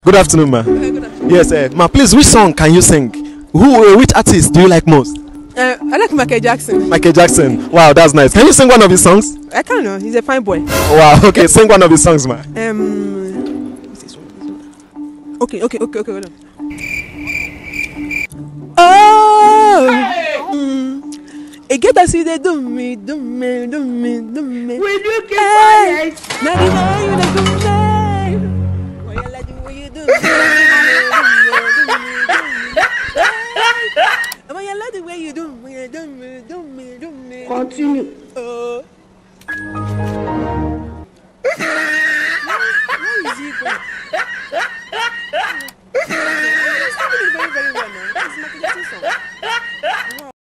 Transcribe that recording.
Good afternoon, ma. Good afternoon. Yes, ma. Please, which song can you sing? Which artist do you like most? I like Michael Jackson. Michael Jackson. Wow, that's nice. Can you sing one of his songs? I can't know. He's a fine boy. Wow. Okay, sing one of his songs, ma. Okay. Hold on. Oh. It get us see they do me. Will you keep quiet? Now you know you do me. Why you like the way you do me? Why you like the way you do me? Continue.